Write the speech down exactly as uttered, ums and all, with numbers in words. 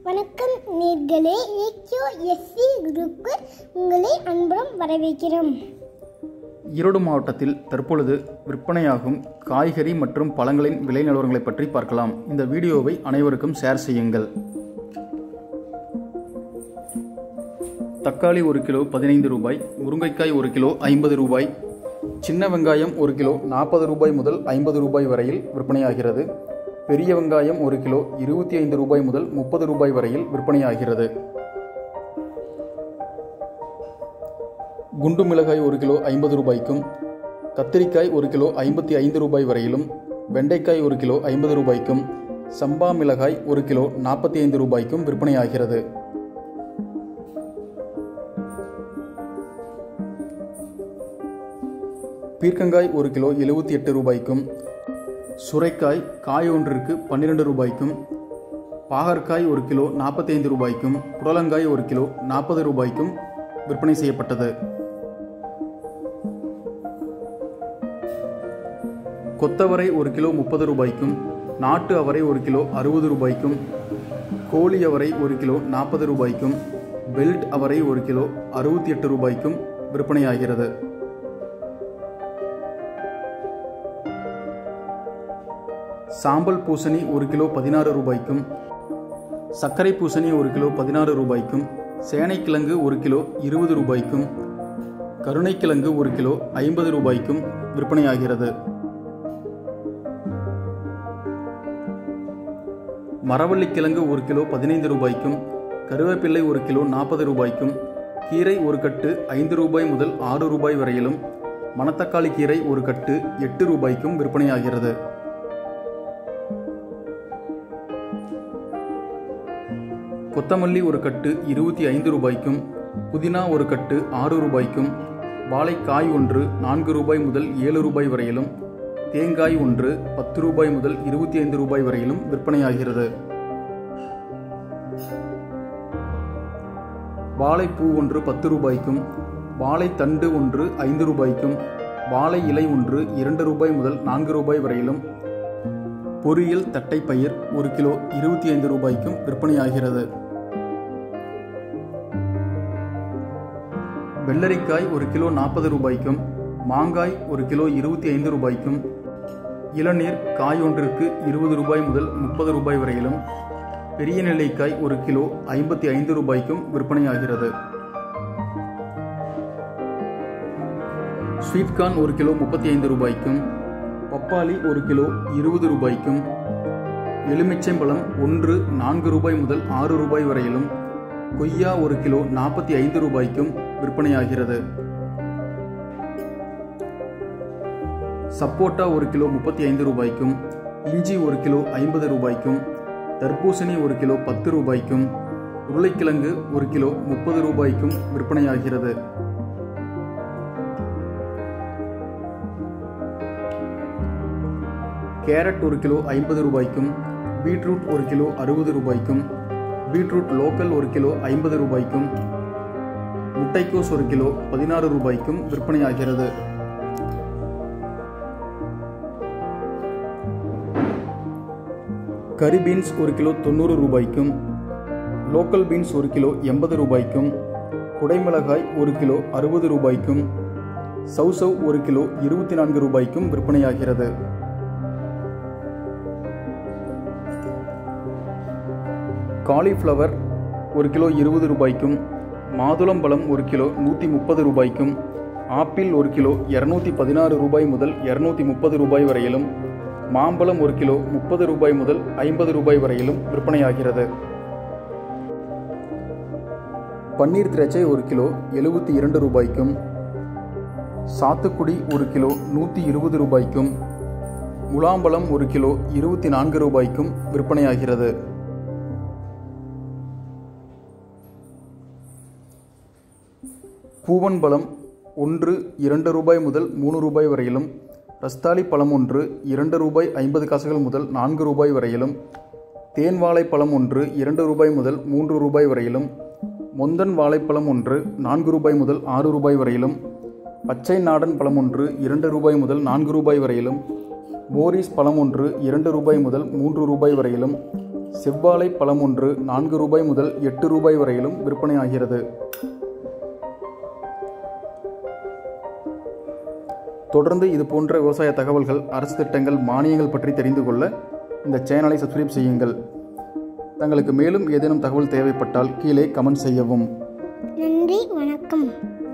வணக்கம் நேயர்களே, ஏக்யூஎஸ்சி குரூப்புக்கு உங்களை அன்புடன் வரவேற்கிறோம். ஈரோடு மாவட்டத்தில் தற்பொழுது விற்பனையாகும் காய்கறி மற்றும் பழங்களின் விலை நிலவரங்களை பற்றி பார்க்கலாம். இந்த வீடியோவை அனைவருக்கும் ஷேர் செய்யுங்கள். தக்காளி ஒரு கிலோ பதினைந்து ரூபாய், முருங்கைக்காய் ஒரு கிலோ ஐம்பது ரூபாய், சின்ன வெங்காயம் ஒரு கிலோ நாற்பது ரூபாய் முதல் ஐம்பது ரூபாய் வரையில் விற்பனையாகிறது. பெரிய வெங்காயம் ஒரு கிலோ இருபத்தி ஐந்து ரூபாய் முதல் முப்பது ரூபாய் வரையில் விற்பனையாகிறது. குண்டு மிளகாய் ஒரு கிலோ ஐம்பது ரூபாய்க்கும், கத்திரிக்காய் ஒரு கிலோ ஐம்பத்தி ஐந்து ரூபாய் வரையிலும், வெண்டைக்காய் ஒரு கிலோ ஐம்பது ரூபாய்க்கும், சம்பா மிளகாய் ஒரு கிலோ நாற்பத்தி ஐந்து ரூபாய்க்கும் விற்பனையாகிறது. பீர்க்கங்காய் ஒரு கிலோ எழுபத்தி எட்டு ரூபாய்க்கும், சுரைக்காய் காய் ஒன்றிற்கு பன்னிரெண்டு ரூபாய்க்கும், பாகற்காய் ஒரு கிலோ நாற்பத்தி ஐந்து ரூபாய்க்கும், புடலங்காய் ஒரு கிலோ நாற்பது ரூபாய்க்கும் விற்பனை செய்யப்பட்டது. கொத்தவரை ஒரு கிலோ முப்பது ரூபாய்க்கும், நாட்டு அவரை ஒரு கிலோ அறுபது ரூபாய்க்கும், கோழி அவரை ஒரு கிலோ நாற்பது ரூபாய்க்கும், பெல்ட் அவரை ஒரு கிலோ அறுபத்தி எட்டு ரூபாய்க்கும் விற்பனையாகிறது. சாம்பல் பூசணி ஒரு கிலோ பதினாறு ரூபாய்க்கும், சர்க்கரை பூசணி ஒரு கிலோ பதினாறு ரூபாய்க்கும், சேனைக்கிழங்கு ஒரு கிலோ இருபது ரூபாய்க்கும், கருணைக்கிழங்கு ஒரு கிலோ ஐம்பது ரூபாய்க்கும் விற்பனையாகிறது. மரவள்ளிக்கிழங்கு ஒரு கிலோ பதினைந்து ரூபாய்க்கும், கருவேப்பிள்ளை ஒரு கிலோ நாற்பது ரூபாய்க்கும், கீரை ஒரு கட்டு ஐந்து ரூபாய் முதல் ஆறு ரூபாய் வரையிலும், மணத்தக்காளி கீரை ஒரு கட்டு எட்டு ரூபாய்க்கும் விற்பனையாகிறது. கொத்தமல்லி ஒரு கட்டு இருபத்தி ஐந்து ரூபாய்க்கும், புதினா ஒரு கட்டு ஆறு ரூபாய்க்கும், வாழைக்காய் ஒன்று நான்கு ரூபாய் முதல் ஏழு ரூபாய் வரையிலும், தேங்காய் ஒன்று பத்து ரூபாய் முதல் இருபத்தி ஐந்து ரூபாய் வரையிலும் விற்பனையாகிறது. வாழைப்பூ ஒன்று பத்து ரூபாய்க்கும், வாழைத்தண்டு ஒன்று ஐந்து ரூபாய்க்கும், வாழை இலை ஒன்று இரண்டு ரூபாய் முதல் நான்கு ரூபாய் வரையிலும், பொரியல் தட்டைப்பயிர் ஒரு கிலோ இருபத்தி ஐந்து ரூபாய்க்கும் விற்பனையாகிறது. வெள்ளரிக்காய் ஒரு கிலோ நாற்பது ரூபாய்க்கும், மாங்காய் ஒரு கிலோ இருபத்தி ஐந்து ரூபாய்க்கும், இளநீர் காய் ஒன்றிற்கு இருபது ரூபாய் முதல் முப்பது ரூபாய் வரையிலும், பெரிய நெல்லிக்காய் ஒரு கிலோ ஐம்பத்தி ஐந்து ரூபாய்க்கும் விற்பனையாகிறது. ஸ்வீட்கார்ன் ஒரு கிலோ முப்பத்தி ஐந்து ரூபாய்க்கும், பப்பாளி ஒரு கிலோ இருபது ரூபாய்க்கும், எலுமிச்சம்பழம் ஒன்று நான்கு ரூபாய் முதல் ஆறு ரூபாய் வரையிலும், கொய்யா ஒரு கிலோ நாற்பத்தி ஐந்து ரூபாய்க்கும் விற்பனையாகிறது. சப்போட்டா ஒரு கிலோ முப்பத்தி ஐந்து ரூபாய்க்கும், இஞ்சி ஒரு கிலோ ஐம்பது ரூபாய்க்கும், தர்பூசணி ஒரு கிலோ பத்து ரூபாய்க்கும், உருளைக்கிழங்கு ஒரு கிலோ முப்பது ரூபாய்க்கும் விற்பனையாகிறது. கேரட் ஒரு கிலோ ஐம்பது ரூபாய்க்கும், பீட்ரூட் ஒரு கிலோ அறுபது ரூபாய்க்கும், பீட்ரூட் லோக்கல் ஒரு கிலோ ஐம்பது ரூபாய்க்கும், முட்டைக்கோஸ் ஒரு கிலோ பதினாறு ரூபாய்க்கும் விற்பனையாகிறது. கரி பீன்ஸ் ஒரு கிலோ தொண்ணூறு ரூபாய்க்கும், லோக்கல் பீன்ஸ் ஒரு கிலோ எண்பது ரூபாய்க்கும், குடைமிளகாய் ஒரு கிலோ அறுபது ரூபாய்க்கும், சௌசவ் ஒரு கிலோ இருபத்தி நான்கு ரூபாய்க்கும் விற்பனையாகிறது. காலிஃப்ளவர் ஒரு கிலோ இருபது ரூபாய்க்கும், மாதுளம்பழம் ஒரு கிலோ நூற்றி முப்பது ரூபாய்க்கும், ஆப்பிள் ஒரு கிலோ இரநூத்தி பதினாறு ரூபாய் முதல் இரநூத்தி முப்பது ரூபாய் வரையிலும், மாம்பழம் ஒரு கிலோ முப்பது ரூபாய் முதல் ஐம்பது ரூபாய் வரையிலும் விற்பனையாகிறது. பன்னீர் திராட்சை ஒரு கிலோ எழுபத்தி இரண்டு ரூபாய்க்கும், சாத்துக்குடி ஒரு கிலோ நூற்றி இருபது ரூபாய்க்கும், முலாம்பழம் ஒரு கிலோ இருபத்தி நான்கு ரூபாய்க்கும் விற்பனையாகிறது. பூவன் பழம் ஒன்று இரண்டு ரூபாய் முதல் மூணு ரூபாய் வரையிலும், ரஸ்தாளி பழம் ஒன்று இரண்டு ரூபாய் ஐம்பது காசுகள் முதல் நான்கு ரூபாய் வரையிலும், தேன் வாழைப்பழம் ஒன்று இரண்டு ரூபாய் முதல் மூன்று ரூபாய் வரையிலும், மொந்தன் வாழைப்பழம் ஒன்று நான்கு ரூபாய் முதல் ஆறு ரூபாய் வரையிலும், பச்சை நாடன் பழம் ஒன்று இரண்டு ரூபாய் முதல் நான்கு ரூபாய் வரையிலும், மோரிஸ் பழம் ஒன்று இரண்டு ரூபாய் முதல் மூன்று ரூபாய் வரையிலும், செவ்வாழை பழம் ஒன்று நான்கு ரூபாய் முதல் எட்டு ரூபாய் வரையிலும் விற்பனை ஆகிறது. தொடர்ந்து இது போன்ற விவசாய தகவல்கள், அரசு திட்டங்கள், மானியங்கள் பற்றி தெரிந்து கொள்ள இந்த சேனலை சப்ஸ்கிரைப் செய்யுங்கள். தங்களுக்கு மேலும் ஏதேனும் தகவல் தேவைப்பட்டால் கீழே கமெண்ட் செய்யவும். நன்றி, வணக்கம்.